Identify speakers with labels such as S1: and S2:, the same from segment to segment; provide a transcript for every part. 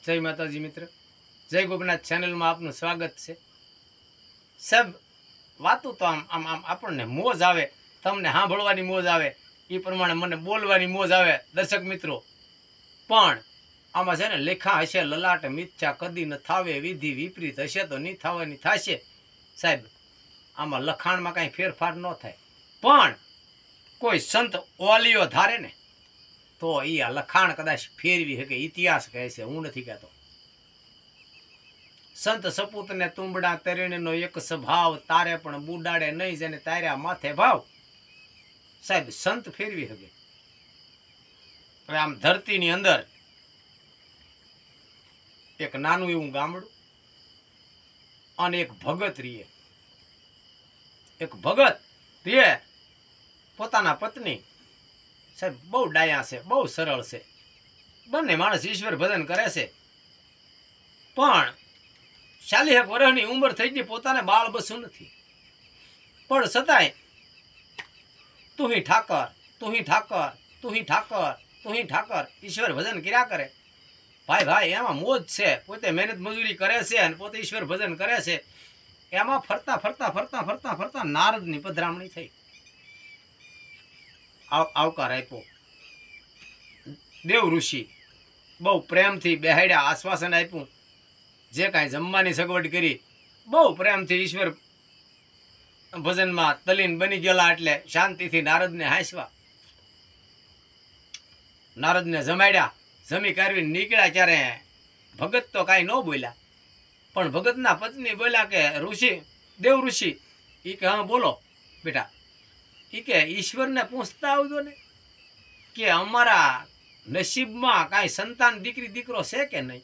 S1: जय माताजी मित्र, जय गोपनाथ चैनल में आपनु स्वागत है। सब वातों तो आम आम आम आपने मोज आवे, तमने सांभळवानी मोज आवे, ई प्रमाणे मने बोलवानी मोज आवे दर्शक मित्रों। पण आमां छे ने लेखा हशे ललाट मिथ्या कदी न थावे, विधि विपरीत हशे तो नी थावानी थाशे। साहेब आमां लखाणमां कांई फेरफार न थाय, पण कोई संत ओलियो धारे ने तो ई आ लखाण कदाच फेरवी हके। इतिहास कहे छे, हूँ नथी कहेतो। संत सपूत ने तुंबड़ा तरीण नो एक स्वभाव, तारे पण बुडाड़े नहीं जेने तार्या माथे भाव। साहेब संत फेरवी हके। हवे आम धरती नी अंदर एक नानु एवं गामडું अने एक भगत रहे। एक भगत रहे, पोताना पत्नी साहेब बहु डाया से, बहु सरल से, बने माणस ईश्वर भजन करे से। पण 40 वर्षनी उंमर थई गई, पोताने बाळ बसू नथी, पण छतांय तू ही ठाकर, तू ही ठाकर, तू ही ठाकर, तू ही ठाकर ईश्वर भजन कर्या करे। भाई भाई एमां मोज छे, पोते मेहनत मजूरी करे छे अने पोते ईश्वर भजन करे छे। एमां फरता फरता फरता फरता फरता नारदनी पधरामणी थई। आवकार आप्यो। देव ऋषि बहु प्रेम थी बेहाड्या, आश्वासन आप्યું, जे कांई जमवानी सगवड करी, बहु प्रेम थी ईश्वर भजन में तलीन बनी गेला। एटले शांति थी नारद ने हास्या। नारद ने जमाड्या, जमी करवी निकळ्या त्यारे भगत तो कांई न बोल्या, पण भगतना पत्नी बोल्या के ऋषि, देव ऋषि, ई के हाँ बोलो बेटा, ई के ईश्वर ने पूछता आवजो ने कि अमारा नसीब में कांई संतान दीकरी दीकरो छे के नहीं।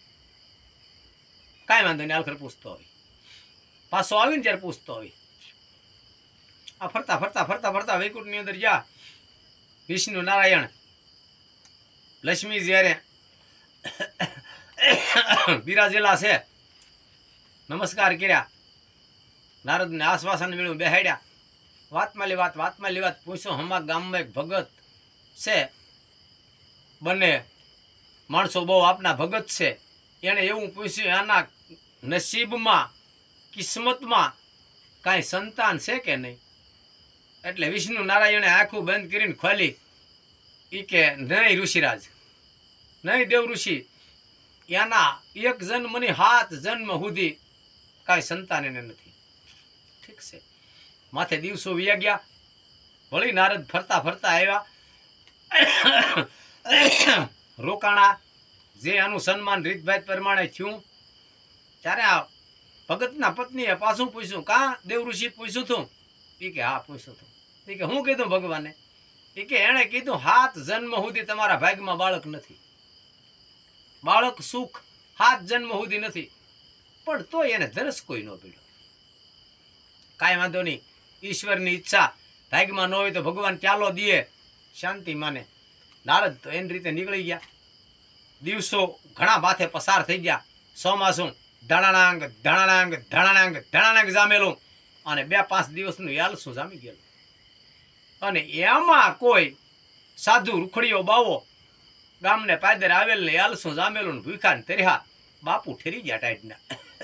S1: कांई वांधो नहीं, आखर पूछतो होय, पाछो आवीने त्यारे पूछतो होय। आ फरता फरता फरता फरता वैकुंठनी अंदर जा विष्णु नारायण लक्ष्मी ज्यारे बिराजेला छे, नमस्कार कर्या। नारद ने आश्वासन मेळव्યું, बेहाड्या। वातमाली वात पूछो, हमा गाम में एक भगत छे, बने माणसो बहु आपना भगत छे, एने एवं पूछ्યું आना नसीब में किस्मत में कांई संतान छे के नहीं। एटले विष्णु नारायणे आँखों बंद करीने खोली। ई के नहीं ऋषिराज, नहीं देव ऋषि, एना एक जन्मनी 7 जन्म सुधी कांई संतान एने नथी। ठीक छे, माथे दिवसो वीया गया। वળી नारद फरता फरता आव्या, रोकाणा। जे आनु सन्मान रीतभात प्रमाणे थयुं त्यारे आ भगतना पत्नीए पाछुं पूछ्યું, का देव ऋषि पूछ्યું थुं? ई के हाँ पूछ्યું थुं। ई के हुं कीधुं भगवाने? ई के एणे कीधुं 7 जन्म सुधी तमारा भाग्यमां बाळक नथी, बाळक सुख 7 जन्म सुधी नथी, पण तोय एने धरस कोई न पीड्यो। कांई वांधो नहीं, ईश्वरनी इच्छा भाग्यमां न होय तो भगवान चालो दिए, शांति माने। नारद तो एनी रीते निकળી गया। दिवसो घणा माथे पसार थई गया। ચોમાસું ધણાણાંગ ધણાણાંગ ધણાણાંગ ધણાણાંગ જામેલું અને 2-5 દિવસનું યાલસું જામી ગયેલું। અને એમાં કોઈ સાધુ રૂખડીઓ બાવો ગામને પાદર આવેલ ને યાલસું જામેલું ભૂખા ને તર્યા બાપુ ઠરી ગયા ટાઈટના।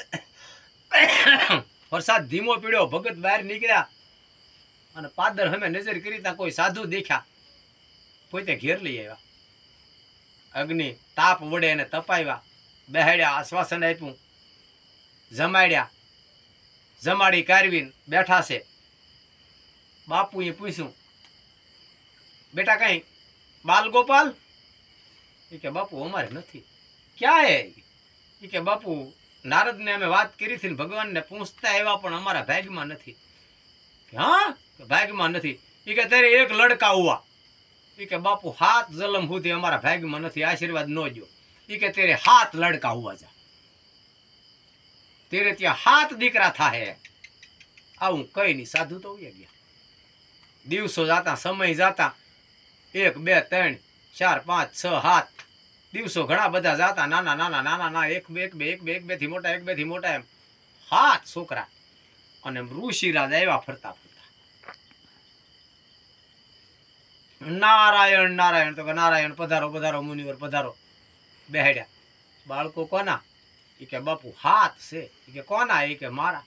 S1: વરસાદ ધીમો પીડ્યો, ભગત બહાર નીકળ્યા અને પાદર હમે નજર કરી તા કોઈ સાધુ દેખ્યા, પોતે ઘેર લઈ આવ્યા। अग्नि ताप वडे ने तपाव्या, बेहाड्या, आश्वासन आप्યું, जमाड्या, जमाड़ी कारवीन बैठा से। बापुए पूछ्યું, बेटा कहीं बाल गोपाल? ई के बापू अमारे नथी। क्या है? ई के बापू नारद ने अमे बात करी थी, भगवान ने पूछता आव्या पण अमारा भाग्यमां नथी। हाँ भाग्यमां नथी। ई के तेरे एक लड़का हुआ। ई के बापू 7 जन्म सुधी अमारा भाग्य में नहीं, आशीर्वाद न दो। ई के तेरे 7 लड़का हुआ जा, तेरे त्या 7 दीकरा था है। आऊँ कई नहीं, साधु तो हुई गया। दिवसों जाता, समय जाता, 1 2 3 4 5 6 7 दिवसों घणा बधा जाता। नाना नाना नाना ना 1 2 1 2 1 2 1 2 थी मोटा, 1 2 थी मोटा, एम 7 छोकरा। अने ऋषिराज आव्या फरता फरता। नारायण नारायण तो नारायण पधारो पधारो मुनिवर पधारो। बेहाड्या। બાળકો કોના? એ કે બાપુ હાથ છે. એ કે કોના? એ કે મારા.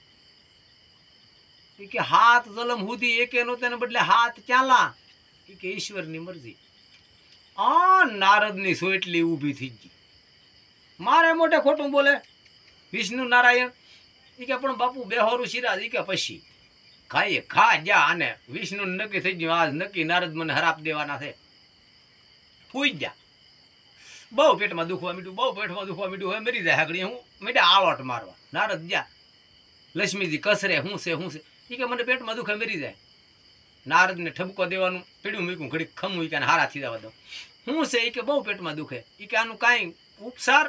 S1: એ કે હાથ જલમ હુધી એકે નો તેને બદલે હાથ ચાલા. એ કે ઈશ્વરની મરજી. નારદની સોટલી ઊભી થઈ ગઈ. મારે મોઢે ખોટું બોલે વિષ્ણુ નારાયણ. એ કે પણ બાપુ બેહોરું સિરાજ. એ કે પછી ખાઈએ ખા જા. અને વિષ્ણુ નક્કી થઈ ગયું આજ નક્કી નારદ મને હરાપ દેવાના છે. ફૂઈ જા. બહુ પેટમાં દુખવા મીઠું, બહુ પેટમાં દુખવા મીઠું. હવે મરી જાય હાગડી. હું મીઠા આવટ મારવા. નારદ જા. લક્ષ્મીજી કસરે હું છે હું છે. એ કે મને પેટમાં દુખે મરી જાય. નારદને ઠપકો દેવાનું પીડ્યું મૂક્યું. ઘડીક ખમું કે હારા થી જવા દો. હું છે? એ કે બહુ પેટમાં દુખે. એ કે આનું કાંઈ ઉપસાર?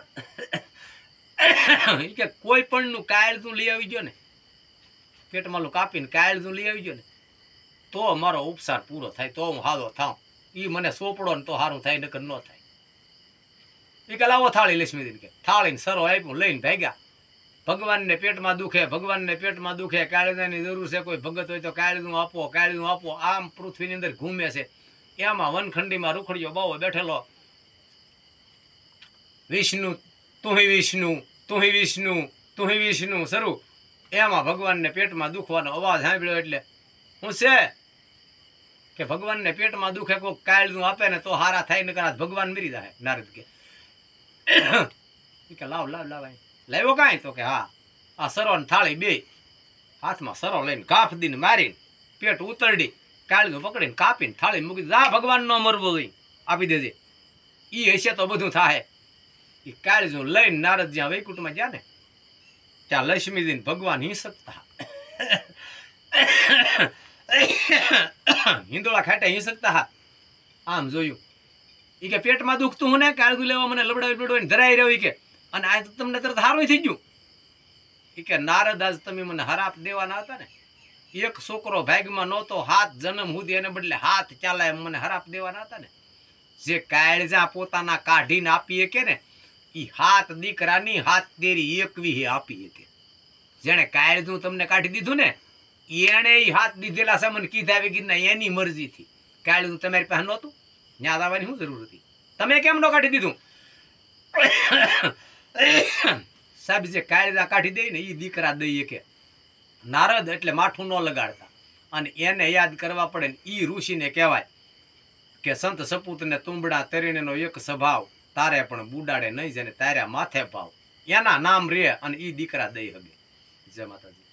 S1: એ કે કોઈ પણ નું કાયલ તું લઈ આવી ગયો ને, પેટમાં લું કાપીને કાયલ તું લઈ આવી ગયો ને, તો મારો ઉપસાર પૂરો થાય, તો હું હાલો થાઉં. એ મને સોપડો ને તો સારું થાય, નકર ન થાય. એ કે લાવો થાળી. લક્ષ્મીજી કે થાળીને સરો આપ્યું, લઈને ભાગ્યા. ભગવાનને પેટમાં દુખે, ભગવાનને પેટમાં દુખે, કાળીદાની જરૂર છે, કોઈ ભગત હોય તો કાળીનું આપો, કાળીનું આપો. આમ પૃથ્વીની અંદર ઘૂમે છે. એમાં વનખંડીમાં રૂખડીયો બાવો બેઠેલો. વિષ્ણુ તુહી વિષ્ણુ, તુહી વિષ્ણુ, તુહી વિષ્ણુ શરૂ. એમાં ભગવાનને પેટમાં દુખવાનો અવાજ સાંભળ્યો એટલે હું છે કે ભગવાનને પેટમાં દુખે કોઈ કાળનું આપે ને તો હારા થાય, ને કદાચ ભગવાન મરી જાય. નારદ કે લાવ લાવ લાવ. લાવ્યો કાંઈ? તો કે હા આ સરો ને થાળી બે હાથમાં સરો લઈને કાફ દીને મારીને પેટ ઉતરડી કાળનું પકડીને કાપીને થાળી મૂકી જા. ભગવાન નો મરવો હોય આપી દેજે. એ હશે તો બધું થાય. એ કાળજું લઈને નારદ જ્યાં વૈકુંઠમાં ગયા ને ત્યાં લક્ષ્મીજી ભગવાન હિંસકતા હિંદોળા ખાટે હિંસકતા. આમ જોયું. એ કે પેટમાં દુખતું હું ને કાળજું લેવા મને લબડાવી લબડાવીને ધરાઈ રહ્યો. કે અને આ તો તમને તરત હારું થઈ ગયું. એ કે નારદ આજ તમે મને હરાપ દેવાના હતા ને, એક છોકરો ભાગમાં નહોતો, હાથ જન્મ સુધી એને બદલે હાથ ચાલે એમ મને હરાપ દેવાના હતા ને. જે કાળજા પોતાના કાઢીને આપીએ કે ને એ હાથ દીકરાની હાથ તેરી એકવી આપી કે જેને કાળજું તમને કાઢી દીધું ને એને એ હાથ દીધેલા છે મને કીધા વગરના એની મરજીથી. કાળજું તમારી પાસે નહોતું, ન્યા આવવાની શું જરૂર હતી? તમે કેમ ન કાઢી દીધું? સાહેબ જે કાળજા કાઢી દે ને એ દીકરા દઈએ કે નારદ એટલે માઠું ન લગાડતા. અને એને યાદ કરવા પડે ને એ ઋષિને કહેવાય કે સંત સપૂતને તુંબડા તરીણેનો એક સ્વભાવ, તારે પણ બુડાડે નહીં જને તાર્યા માથે પાવ. એના નામ રે અને એ દીકરા દઈ હગે. જય માતાજી.